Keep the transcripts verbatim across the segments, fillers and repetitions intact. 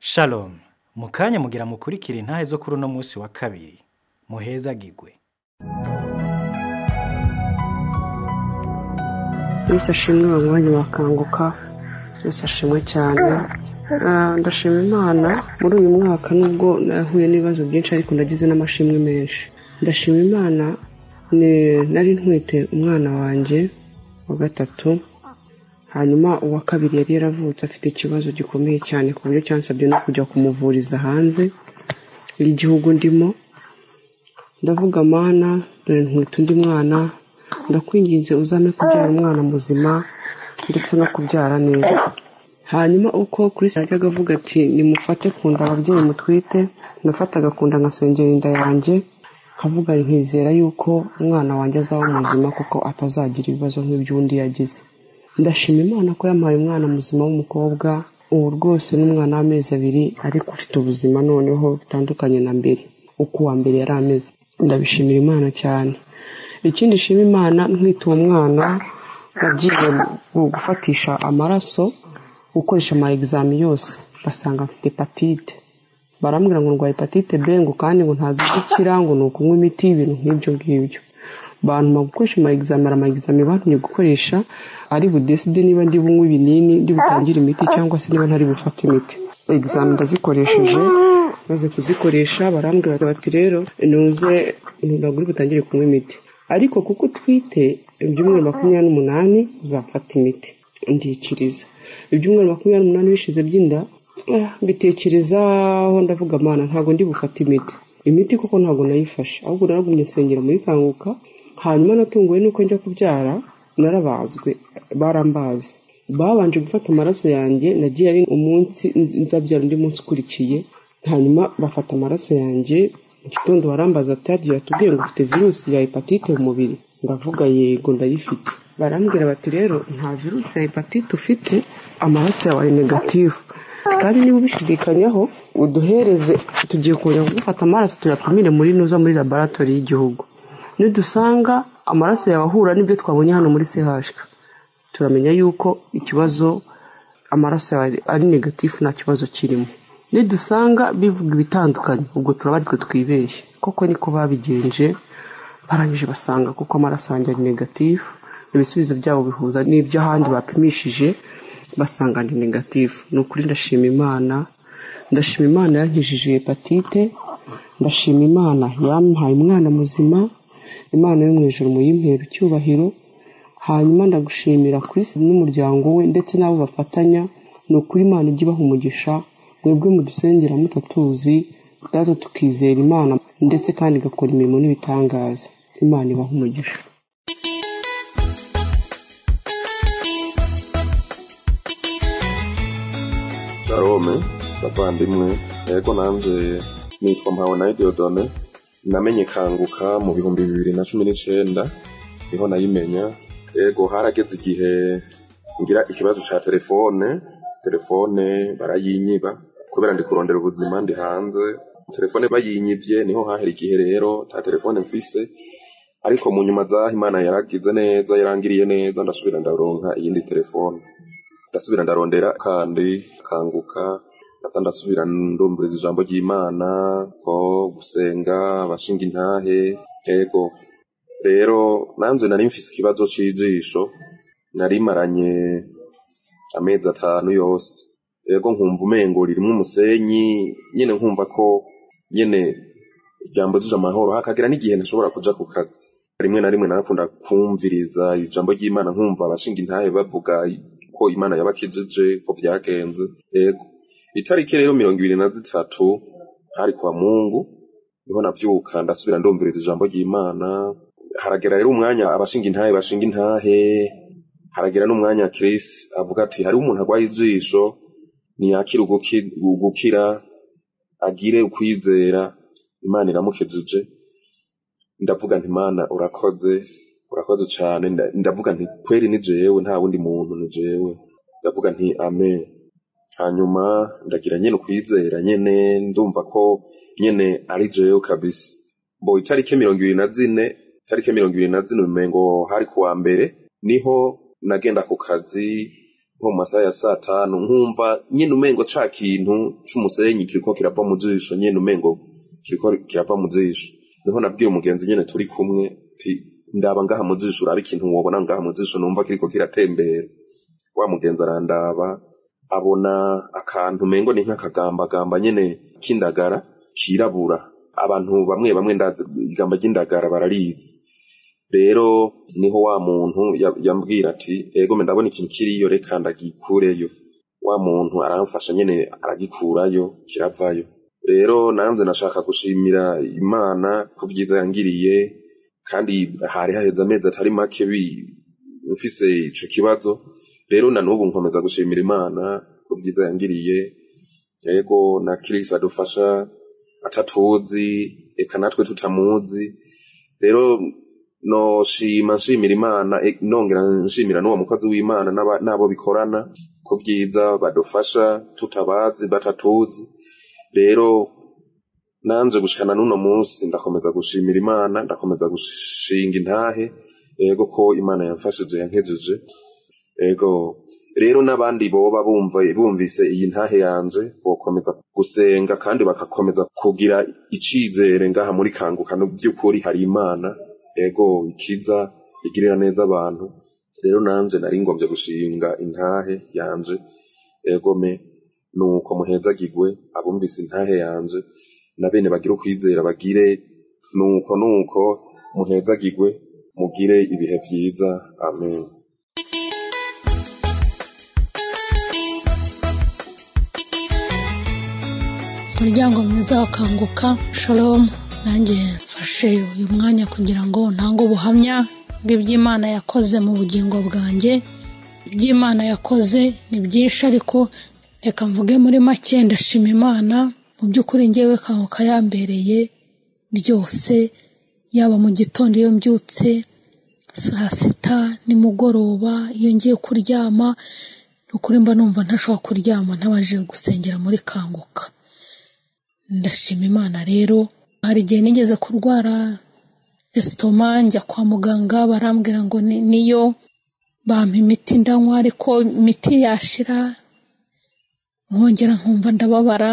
Shalom, mukanya mugira mukurikira intahe zo kuri uno munsi wa kabiri. Muheza gigwe. Yesu ashimwe abanywanyi bakanguka. Yesu ashimwe cyane. Ndashima Imana muri uyu mwaka nubwo nahuye n'ibibazo byinshi ariko ndagize n'amashimwe menshi. Ndashima Imana nari ntwite umwana wanjye wa gatatu. Hanyuma uwa kabiri yari yaravutse afite ikibazo gikomeye cyane ku buryo cyansabye no kujya kumuvuriza hanze y'igihugu ndimo. Ndavuga Mana, dore ntwite undi mwana, ndakwinginze uzame kubyara umwana muzima ndetse no kubyara neza. Hanyuma uko Kristo yajyaga avuga ati nimufate kunda ababyeyi mutwite, nafataga kunda nkasengera inda yanjye, nkavuga nkizera yuko umwana wanjye azaba muzima kuko atazagira ibibazo nk'iby'undi yagize. Ndashima Imana ko yampaye umwana muzima w'umukobwa, ubu rwose n'umwana w'amezi abiri ariko ufite ubuzima noneho bitandukanye na mbere uko uwa mbere yari ameze. Ndabishimira Imana cyane. Ikindi shima Imana, ntwite uwo mwana nagiye gufatisha amaraso, gukoresha ama examen yose basanga mfite hepatite. Barambwira ngo ndwaye hepatite B ngo kandi ngo ntazi gukira, ngo nukunywa imiti ibintu nk'ibyo ngibyo. Bantu gukoresha ama examen ama examen bantumye gukoresha ari budeside niba ndi bunywa ibinini ndi butangira imiti cyangwa se niba ntari bufata imiti. Examen ndazikoresheje, maze kuzikoresha barambwira bati rero nuze ntuguri butangire kunywa imiti, ariko kuko twite ibyumweru makumyabiri n'umunani uzafata imiti. Ndikiriza ibyumweru makumyabiri n'umunani bishize by'inda, mbitekerezaho ndavuga Mana ntago ndi bufata imiti imiti kuko ntago nayifashe, ahubwo naragumye sengera muri kanguka. Hanyuma natunguwe nuko njya kubyara narabazwe, barambaze babanje gufata amaraso yanjye, nagiye ari umunsi nzabyara undi munsi ukurikiye. Hanyuma bafata amaraso yanjye mu gitondo barambaza ati yagiye atubwiye ngo ufite virusi ya hepatite mu mubiri. Ndavuga yego ndayifite. Barambwira bati rero nta virusi ya hepatite ufite, amaraso yawe ari negative, kandi niba ubishidikanyaho uduhereze tugiye kujya gufata amaraso tuyapimire muri nuza muri laboratoire y'igihugu. Nidusanga amaraso yawe ahura n'ibyo twabonye hano muri C H K, turamenya yuko ikibazo amaraso yawe ari negative nta kibazo kirimo. Nidusanga bivuga ibitandukanye ubwo turabaritwe twibeshye. Koko niko babigenje, barangije basanga kuko amaraso yanjye ari negative, ibisubizo byabo bihuza n'ibyo ahandi bapimishije basanga ni negative. Nukuri ndashima Imana, ndashima Imana yankijije hepatite, ndashima Imana yampaye umwana muzima. Imana yo mu ijuru muyimpera icyubahiro. Hanyuma ndagushimira Kristo n'umuryango we ndetse nabo bafatanya. Nukuri Imana ijye ibaha umugisha, mwebwe mudusengera mutatuzi data tukizera Imana ndetse kandi igakora imirimo n'ibitangaza. Imana ibaha umugisha. Shalom bavandimwe, yego nanje nitwa Mpabona Diodone. Namenye kanguka mu bihumbi bibiri na cumi n'icyenda, niho nayimenya. Yego harageze igihe ngira ikibazo ca telefone telefone barayinyiba kubera ndi kurondera ubuzima ndi hanze. Telefone bayinyivye niho hahera igihe rero ta telefone mfise, ariko mu nyuma zaho Imana yaragize neza, yarangiriye neza, ndasubira ndaronka iyindi telefone, ndasubira ndarondera kandi kanguka, ndaza ndasubira ndumviriza ijambo ry'Imana ko gusenga abashinga intahe. Yego rero nanje nari mfise ikibazo c'ijisho, nari maranye amezi atanu yose. Yego nkumva umengo ririmo umusenyi nyene, nkumva ko nyene ijambo rije amahoro. Hakagira n'igihe ntashobora kuja ku kazi, rimwe na rimwe narakunda kumviriza ijambo ry'Imana, nkumva abashinga intahe bavuga ko Imana yabakijije ko byagenze. Yego itariki rero mirongo ibiri na zitatu hari kwa Mungu niho navyuka ndasubira ndumviriza ijambo ry'Imana. Haragera rero umwanya abashinga intahe bashinga intahe, haragera n'umwanya Chris avuga ati hari umuntu agwaye ijisho niyakira gukira, agire ukwizera, Imana iramukijije. Ndavuga nti Imana urakoze, urakoze cyane. Ndavuga nti kweri ni jewe nta wundi muntu, ni jewe. Ndavuga nti amen. Hanyuma ndagira nyene ukwizera nyene, ndumva ko nyene ari jewe kabisa. Bo itariki mirongo ibiri na zine itariki mirongo ibiri na zine umengo hari kuwa mbere niho nagenda ku kazi. nko mu masaha ya saa tanu nkumva nyine umengo ca kintu c'umusenyi kiriko kirava mu jisho nyine umengo kiriko kirava mu jisho niho nabwiye umugenzi nyine turi kumwe ti ndaba ngaha mu jisho urabe ikintu wobona ngaha mu jisho numva kiriko kiratembera wa mugenzi arandaba abona akantu mengo ni nk'akagamba gamba nyene kindagara kirabura abantu bamwe bamwe ndazi igamba ry'indagara bararizi rero niho wa muntu yambwira ati ego ndabona ikintu kiriyo reka ndagikureyo wa muntu aramfasha nyene aragikurayo kiravayo rero nanze nashaka gushimira Imana kuvyiza yangiriye kandi hari haheza amezi atari make mfise ico kibazo rero na nubu nkomeza gushimira Imana kuvyiza yangiriye ego na Kristo adufasha atatuzi eka natwe tutamuzi rero no shima nshimira Imana nongera nshimira n'uwo mukozi w'Imana nabo bikorana kuvyiza badufasha tutabazi batatuzi rero nanje gushikana n'uno munsi ndakomeza gushimira Imana ndakomeza gushinga intahe ego ko Imana yamfashije yankejeje ego rero n'abandi boba bumva bumvise iyi ntahe yanje bokomeza gusenga kandi bakakomeza kugira icizere ngaha muri kanguka no by'ukuri hari Imana ego ikiza igirira neza abantu rero nanje nari ngombye gushinga intahe yanje ego me nuko muhezagirwe abumvise intahe yanje na bene bagira ukwizera bagire nuko nuko muhezagirwe mugire ibihe vyiza amen. Muryango mwiza wakanguka shalom nanjye mfashe uyu mwanya kugira ngo ntango ubuhamya bw'iby'Imana yakoze mu bugingo bwanjye. Iby'Imana yakoze ni byinshi ariko reka mvuge muri make ndashima Imana mu by'ukuri ngewe kanguka yambereye byose yaba mu gitondo iyo mbyutse saa sita nimugoroba iyo ngiye kuryama ukuri mba numva ntashobora kuryama ntabaje gusengera muri kanguka. Ndashima Imana rero hari igihe nigeze kurwara estoma njya kwa muganga barambwira ngo niyo bampa imiti ndanywa ariko imiti yashira nkongera nkumva ndababara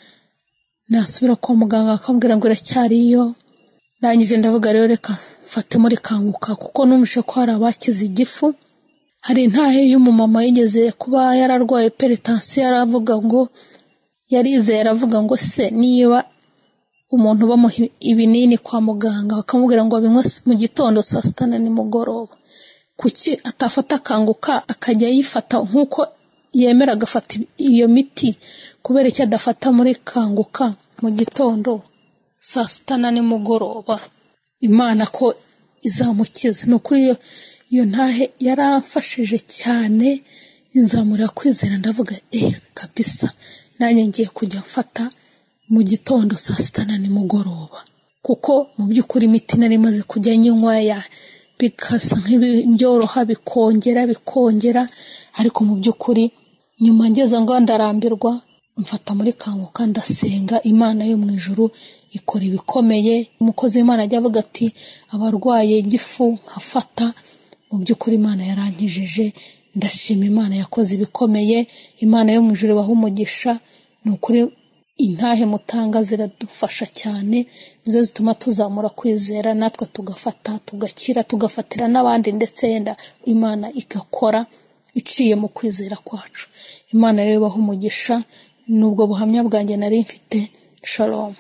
nasubira kwa muganga akambwira ngo iracyariyo nangije ndavuga rero reka mfate muri kanguka kuko numvishe ko hari abakize igifu. Hari intahe y'umumama yigeze kuba yararwaye hypertension yaravuga ngo yarizeye aravuga ngo se niba umuntu bamuha ibinini kwa muganga bakamubwira ngo binywe mu gitondo saa sita na nimugoroba kuki atafata kanguka akajya yifata nkuko yemera agafata iyo miti kubera icyo adafata muri kanguka mu gitondo saa sita na nimugoroba Imana ko izamukiza. Nukuri iyo ntahe yaramfashije cyane inzamura kwizera ndavuga eh kabisa nanjye ngiye kujya mfata mu gitondo saa sita na nimugoroba kuko mu by'ukuri imiti nari maze kujya nyinywa ya bikasa nk'ibyoroha bikongera bikongera ariko mu by'ukuri nyuma ngeze ngo ndarambirwa mfata muri kanguka ndasenga Imana yo mu ijuru ikora ibikomeye. Umukozi w'Imana ajya avuga ati abarwaye igifu nkafata mu by'ukuri Imana yarankijije. Ndashima Imana yakoze ibikomeye. Imana yo mu ijuru baha umugisha nukuri intahe mutanga ziradufasha cyane nizo zituma tuzamura kwizera natwe tugafata tugakira tugafatira n'abandi ndetse yenda Imana igakora iciye mu kwizera kwacu. Imana rero baha umugisha nubwo buhamya bwanjye nari mfite. Shalom.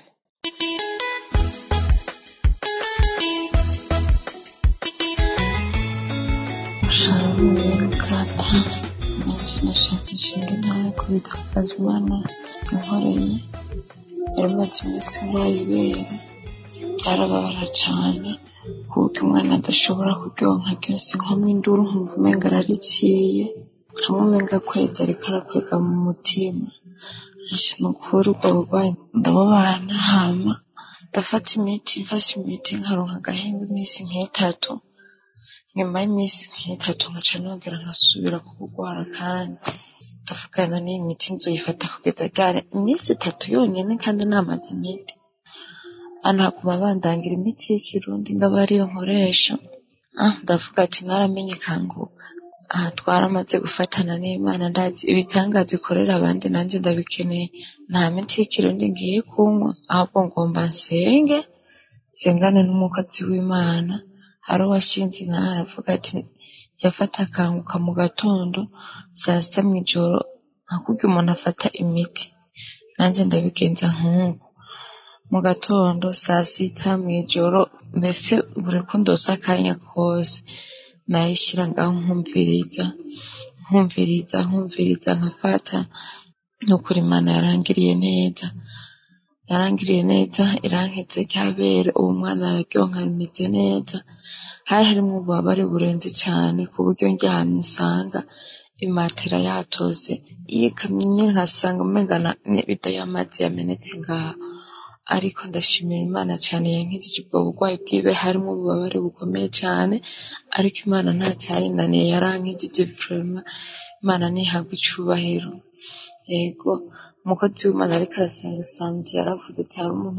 Shalom kata nanjye nashaka inshinga nawe kubidakaza Imana yankoreye yaramaze iminsi bayibere byarababara cyane kuko umwana adashobora kuryonka ryose nkomwe induru nkumva umenga arariciye hamwe umenga kweza ariko arakwega mu mutima. Nukuri ubwo bubaye ndababana hama ndafata imiti mfashe imiti nkaronka agahenga iminsi nk'itatu nyuma y'iminsi nk'itatu nkaca nongera nkasubira kurwara kandi ndavugana n'iyi miti nzoyifata kugeza ryari iminsi itatu yonyine kandi namaze imiti anaguma bandangira imiti y'ikirundi ngaba ariyo nkoresha. Ah ndavuga ati naramenye kanguka aha twaramaze gufatana n'Imana, ndazi ibitangaza ikorera abandi nanjye ndabikeneye. Nta miti y'ikirundi ngiye kunywa, ahubwo ngomba nsenge sengane n'umukozi w'Imana. Hari uwashinze intara aravuga ati yafata akanguka mu gatondo saa sita mw'ijoro nka kurya umuntu afata imiti, nanjye ndabigenza nk'uko mu gatondo saa sita mw'ijoro, mbese buri ko ndose akanya kose nayishira ngaho nkumviriza nkumviriza nkumviriza nkafata. Nukuri Imana yarangiriye neza, yarangiriye neza, irankitse ryabere. Ubu mwana araryonka rimeze neza. Hari harimo ububabare burenze cyane ku buryo ndyamye nsanga imatera yatose yikamye nyine nkasanga umenga n'ibido y'amazi yamenetse ngaho. Ariko ndashimira Imana cyane yankijije ubwo burwayi bwibe, harimo ububabare bukomeye cyane, ariko Imana nta cyayinaniye, yarankijije vrema. Imana nihabwa icubahiro. Yego umukozi w'Imana ariko arasenga samedi yaravuze ati hari umuntu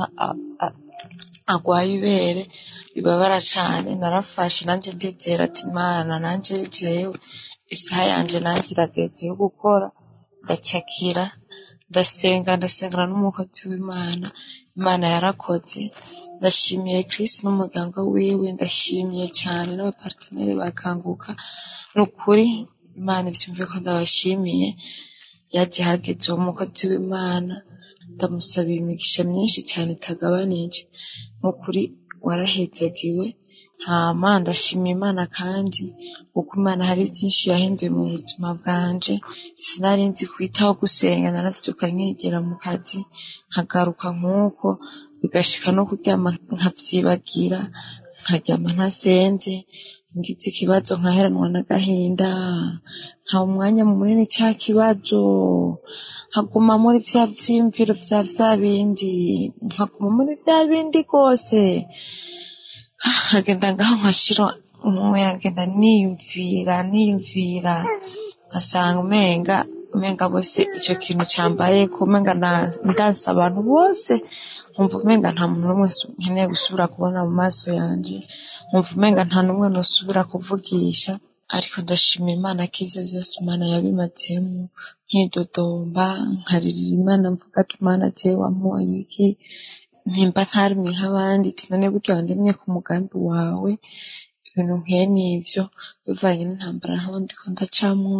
agwaye ibere bibabara cyane. Narafashe nanjye ndizera ati Imana nanjye jewe isaha yanje nanjye irageze yo gukora, ndacakira ndasenga ndasengana n'umukozi w'Imana. Imana yarakoze. Ndashimiye Kristo n'umuryango wiwe, ndashimiye cyane n'abaparteneri bakanguka. Nukuri Imana ivyumve ko ndabashimiye. Yaje hageze umukozi w'Imana, ndamusabiye imigisha myinshi cyane itagabanije. Nukuri warahezagiwe. Hama ndashimiye Imana kandi kuko Imana hari byinshi yahinduye mu buzima bwanje. Sinari nzi kwitaho gusenga, naravyuka nkegera mu kazi nkagaruka nk'uko, bigashika no kuryama nkavyibagira, nkaryama ntasenze, ngize ikibazo nkaheranwa n'agahinda, nta umwanya munini cya kibazo, nkaguma muri vya vyiyumviro vya vya bindi, nkaguma muri vya bindi rwose. Nkagenda ngaho nkashira umwe, ngenda niyumvira niyumvira, nkasanga umenga umenga bose icyo kintu cyambaye ko umenga ndanse abantu bose, nkumva umenga nta muntu n'umwe nkeneye gusubira kubona mu maso yanje, nkumva umenga nta n'umwe nosubira kuvugisha. Ariko ndashima Imana ko ivyo vyose Imana yabimazemo, nkidodomba nkaririra Imana mvuga ati Imana jewe wamuhaye iki, ntimba ntarimwe nk'abandi, ati none burya wandemye ku mugambi wawe. Ibintu nkene ivyo bivanye n'intambara aho ndiko ndacamwo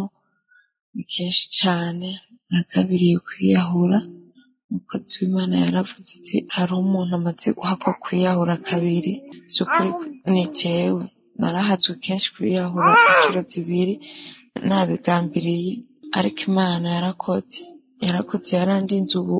ni kenshi cane. Nagabiriye kwiyahura. Umukozi w'Imana yaravuze ati hari umuntu amaze guhakwa kwiyahura kabiri. Vy'ukuri ni jewe narahazwe kenshi kwiyahura inshuro zibiri nabigambiriye, ariko Imana yarakoze yarakoze yarandinze. Ubu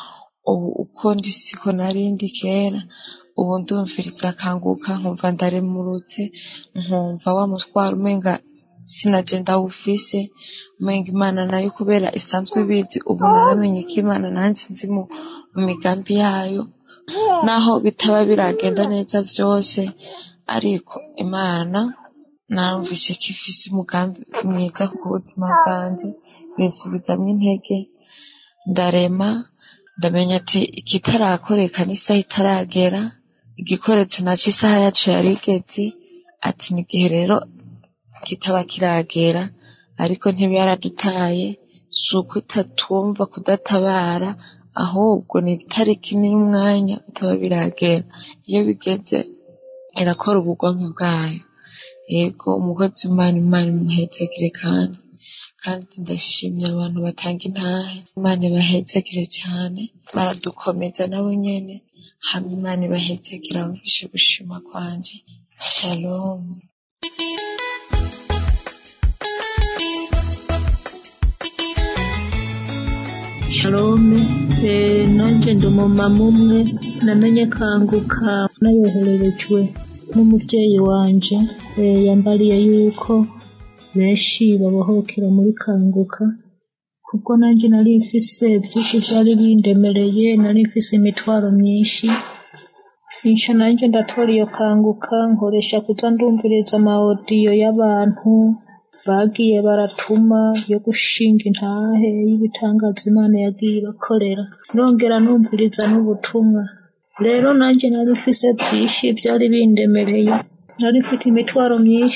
ubu uko ndi siko narindi kera. Ubu ndumviriza akanguka nkumva ndaremurutse, nkumva wa mutwaro umenga sinaje ndawufise, umenga Imana nayo kubera isanzwe ibizi. Ubu naramenye ko Imana nanjye nzi mu migambi yayo, naho bitaba biragenda neza vyose, ariko Imana narumvise ko ifise umugambi mwiza ku buzima bwanje, binsubizamwo intege, ndarema ndamenya ati ikitarakoreka n'isaha itaragera, igikoretse naco isaha yacu yarigeze. Ati n'igihe rero kitaba kiragera, ariko ntibiyaradutaye, suko itatumva kudatabara, ahubwo ni itariki n'umwanya bitaba biragera. Iyo bigeze irakora ubugombe bwayo. Yego umukozi w'Imana, Imana imuhezagire kandi kandi ndashimye abantu batanga intahe, Imana ibahezagire cyane, baradukomeza nabo nyene. Hamwe Imana ibahezagire, abumvishe gushima kwanje. Shalom. Shalom. Eh, nanjye ndi umumama umwe namenye kanguka nayohererejwe n'umubyeyi wanje. Eh, yambariye yuko benshi babohokera muri kanguka, kuko nanjye nari mfise byinshi byari bindemereye, nari mfise imitwaro myinshi. Insha nanjye ndatora iyo kanguka, nkoresha kuza ndumviriza amaudiyo y'abantu bagiye baratuma yo gushinga intahe y'ibitangaza Imana yagiye bakorera, nongera numviriza n'ubutumwa. Rero nanjye nari mfise byinshi byari bindemereye, nari mfite imitwaro myinshi,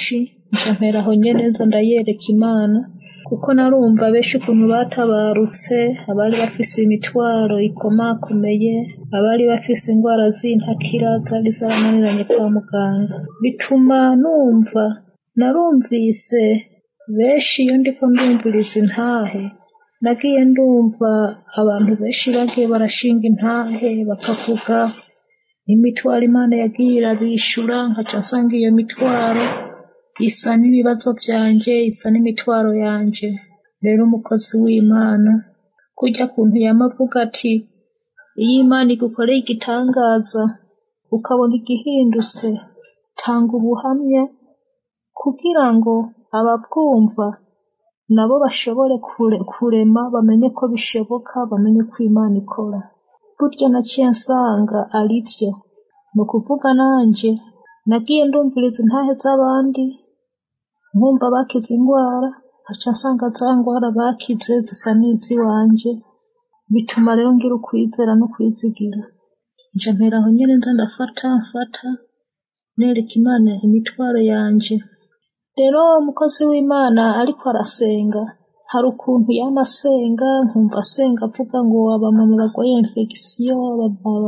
nca mperaho nyene nza ndayereka Imana kuko narumva benshi ukuntu batabarutse, abari bafise imitwaro ikomakomeye, abari bafise indwara z'intakira zari zarananiranye kwa muganga, bituma numva narumvise benshi iyo ndiko ndumviriza intahe, nagiye ndumva abantu benshi bagiye barashinga intahe bakavuga imitwaro Imana yagiye irabishura, nkaca nsanga iyo mitwaro isa n'ibibazo byanje, isa n'imitwaro yanje. Rero umukozi w'Imana kurya kuntu yamavuga ati iyo Imana igukoreye igitangaza ukabona igihindutse, tanga ubuhamya kugira ngo ababwumva nabo bashobore kurema, bamenye ko bishoboka, bamenye ko Imana ikora. Burya naciye nsanga ari byo, ni ukuvuga nanje nagiye ndumviriza intahe z'abandi, nkumva bakize indwara, nkaca nsanga za ndwara bakize zisa n'iz'iwanje, bituma rero ngira ukwizera no kwizigira. Nca mperaho nyene nza ndafata mfata nereka Imana imitwaro yanje. Rero umukozi w'Imana ariko arasenga, hari ukuntu yama asenga, nkumva asenga avuga ngo abamama bagwaye infection,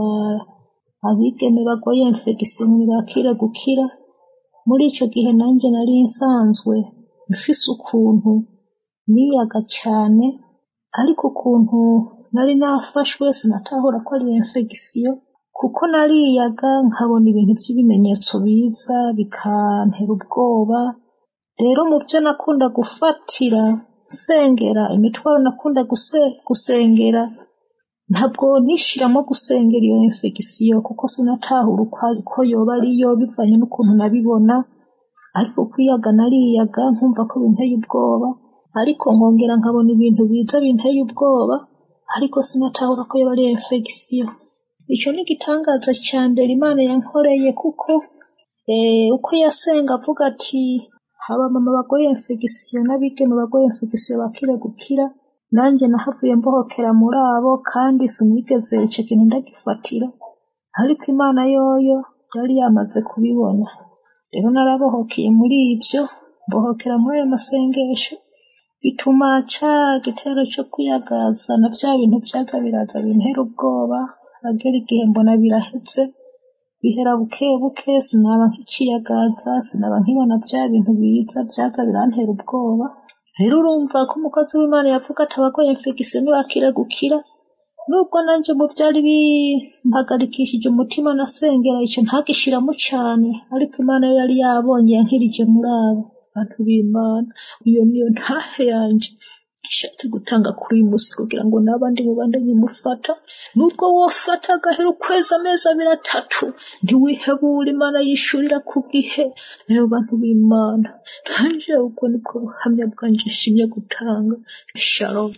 abigeme bagwaye infection ntibakire gukira. Muri ico gihe nanje nari nsanzwe mfise ukuntu niyaga cane, ariko ukuntu nari nafashwe sinatahura ko ari infection, kuko nariyaga nkabona ibintu by'ibimenyetso biza bikantera ubwoba. Rero mu byo nakunda gufatira sengera imitwaro, nakunda gusengera, ntabwo nishiramo gusengera iyo infection kuko sinatahura uko ariko yoba ariyo bivanye n'ukuntu nabibona, ariko kwiyaga nariyaga nkumva ko binteye ubwoba, ariko nkongera nkabona ibintu biza binteye ubwoba, ariko sinatahura ko yoba ari infection. Ico ni igitangaza ca mbere Imana yankoreye, kuko eh uko yasenga avuga ati abamama bagwaye infection n'abigeme bagwaye infection bakire gukira, nanje nahavuye mbohokera muri abo, kandi sinigeze ico kintu ndagifatira, ariko Imana yoyo yari yamaze kubibona. Rero narabohokeye muri ivyo, mbohokera muri ayo masengesho, bituma ca gitero co kuyagaza na vya bintu vyaza biraza bintera ubwoba, agera igihe mbona biraheze, bihera buke buke, sinaba nk'iciyagaza, sinaba nkibona vya bintu biza vyaza birantera ubwoba. Rero urumva ko umukozi w'Imana yavuga ati abagwaye infection ntibakire gukira, nubwo nanje mu vyari bimpagarikishije umutima nasengera ico ntagishiramo cane, ariko Imana yari yabonye yankirije muri abo bantu b'Imana. Iyo niyo ntahe yanje ishatse gutanga kuri uyu musi, kugira ngo n'abandi mubandanye mufata, nubwo wofata agahera ukwezi amezi abiri atatu, ntiwihebure, Imana yishurira ku gihe. Abo bantu b'Imana nanje ubwo nibwo buhamya bwanje nshimye gutanga. Shalom.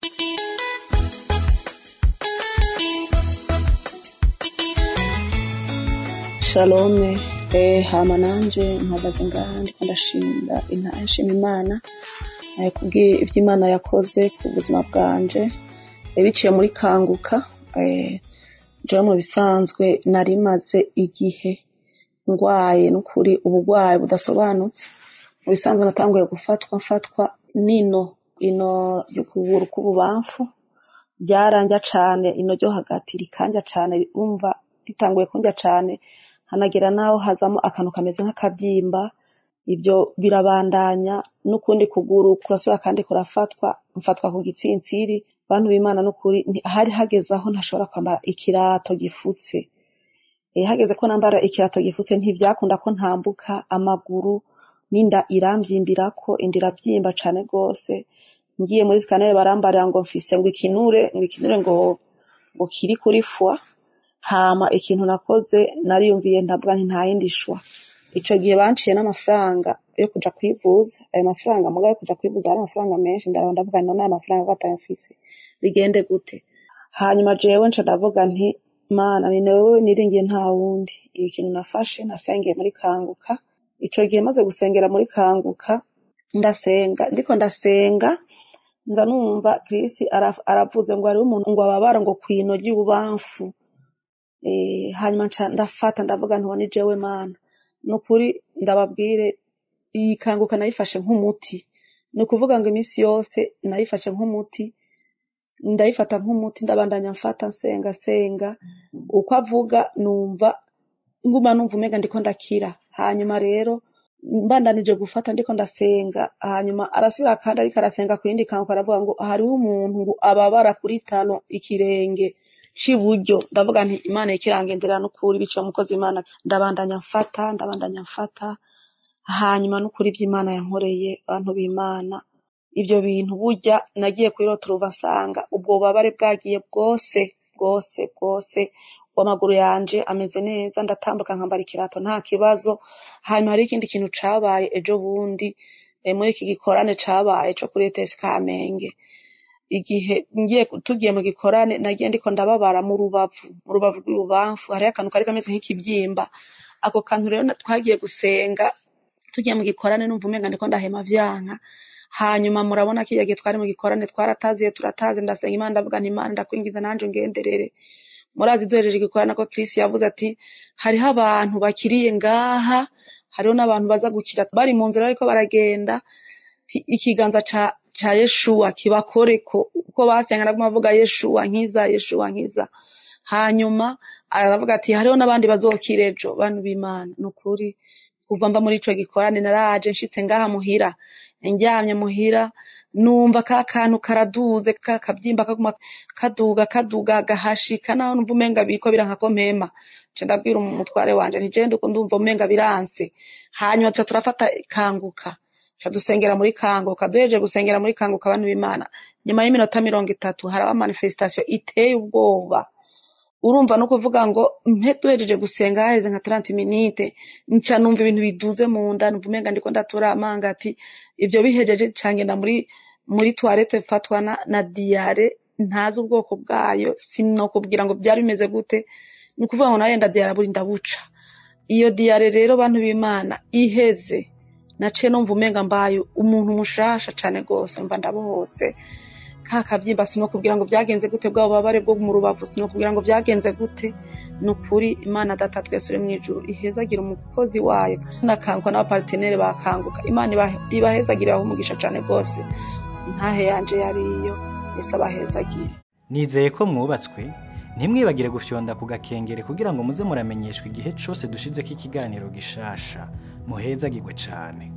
Shalom. Eh, hama nanje mpagaze ngaha ndiko ndashimira intahe, nshima Imana kubw'ivyo Imana yakoze ku buzima bwanje biciye muri Kanguka. Eh, jewe mu bisanzwe nari maze igihe ngwaye n'ukuri ubugwayi budasobanutse. Mu bisanzwe natanguye gufatwa mfatwa nino ino y'ukuguru k'ububamfu, ryaranja cane, ino ryo hagati rikanja cane, umva ritanguye kunja cane, hanagira naho hazamo akantu kameze nk'akabyimba. Ibyo birabandanya n'ukundi kuguru kurasubira kandi kurafatwa, mfatwa ku gitsintsiri. Bantu b'Imana n'ukuri hari hageze aho ntashobora kwambara ikirato gifutse. Eh, hageze ko nambara ikirato gifutse ntivyakunda ko ntambuka, amaguru n'inda iramvyimbirako, indira byimba cane gose. Ngiye muri scanner barambara ngo mfise ngo ikinure, ngo ikinure ngo ngo kiri kuri fwa. Hama ikintu nakoze nariyumviye ndabwa nti nta yindi shwa. Ico gihe banciye n'amafaranga yo kuja kwivuza, ayo mafaranga mugabe kuja kwivuza ari amafaranga menshi, ndaronda ndavuga none aya mafaranga batayafise bigende gute. Hanyuma jewe nca ndavuga nti Mana ni newe niringiye nta wundi. Iyo kintu nafashe nasengeye muri Kanguka. Ico gihe maze gusengera muri Kanguka, ndasenga ndiko ndasenga nza numva Kristo aravuze ngo ari umuntu ngo ababara ngo kwino ry'ububamfu. Eh, hanyuma ndafata ndavuga nti ni jewe Mana, nukuri ndababwire iyi kanguka nayifashe nk'umuti, ni ukuvuga ngo iminsi yose nayifashe nk'umuti, ndayifata nk'umuti ndabandanya mfata nsenga senga, uko avuga numva nguma numva umenga ndiko ndakira. Hanyuma rero mbandanije gufata ndiko ndasenga, hanyuma arasubira kandi ariko arasenga ku yindi kanguka aravuga ngo hariho umuntu ngo ababara kuri tano ikirenge c'iburyo. Ndavuga nti Imana ikirangendera n'ukuri bico mukozi Imana, ndabandanya mfata ndabandanya mfata. Hanyuma n'ukuri by'Imana yankoreye abantu b'Imana, ivyo bintu burya nagiye kwiroturuva nsanga ubwo bubabare bwagiye bwose bwose bwose, amaguru yanje ameze neza, ndatambuka nkambara ikirato nta kibazo. Hanyuma hari ikindi kintu cabaye ejo bundi e, muri iki gikorane cabaye co kuri E T S Kamenge. Igihe ngiye tugiye mu gikorane nagiye ndiko ndababara mu rubavu mu rubavu rw'ububamfu, hari akantu kari kameze nk'ikibyimba. Ako kantu rero twagiye gusenga tugiye mu gikorane numva umenga ndiko ndahema vyanka. Hanyuma murabona ko igihe twari mu gikorane twarataziye turataze, ndasenga Imana ndavuga nti Imana ndakwingiza nanje ngenderere. Murazi duhereje gikorana ko Kristo yavuze ati hariho abantu bakiriye ngaha, hariho n'abantu baza gukira bari mu nzira ariko baragenda, ikiganza ca ca Yeshua kibakoreko. Uko basenga naguma bavuga Yeshua nkiza Yeshua nkiza. Hanyuma aravuga ati hariho n'abandi bazokira ejo. Bantu b'Imana n'ukuri kuva mba muri ico gikorane naraje nshitse ngaha muhira, njyamye muhira numva ka kantu karaduze ka kabyimba kaguma kaduga kaduga gahashika, naho numva umenga biriko birankako mpema. Ce ndabwira umutware wanje nti je nduko ndumva umenga biranse. Hanyuma tuca turafata kanguka, ca dusengera muri kanguka. Duheje gusengera muri kanguka abantu b'Imana, nyuma y'iminota mirongo itatu haraba manifestation iteye ubwoba. Urumva no kuvuga ngo mpe duhejeje gusenga haheze nka trente minutes nca numva ibintu biduze mu nda, numva umenga ndiko ndatura amanga. Ati ivyo bihejeje cangenda muri muri toilette fatwa na, na diare ntazi ubwoko bwayo, sinokubwira ngo byari bimeze gute. Ni kuvuga ngo narenda diare buri ndabuca. Iyo diare rero bantu b'Imana iheze naciye numva umenga mbaye umuntu mushasha cane gose, mba ndabohotse. Kakabyimba sinokubwira ngo byagenze gute, bwabo babare bwo mu rubavu sinokubwira ngo byagenze gute. Nukuri Imana data twese uri mwijuru ihezagira umukozi wayo nakanguka n'abapartenere bakanguka. Imana ibahezagira aho umugisha cane gose, ntahe yanje yariyo isaba hezagire. Nizeye ko mwubatswe, ntimwibagire gufyonda ku gakengere kugira ngo muze muramenyeshwa igihe cyose dushizeko ikiganiro gishasha. Muhezagirwe cane.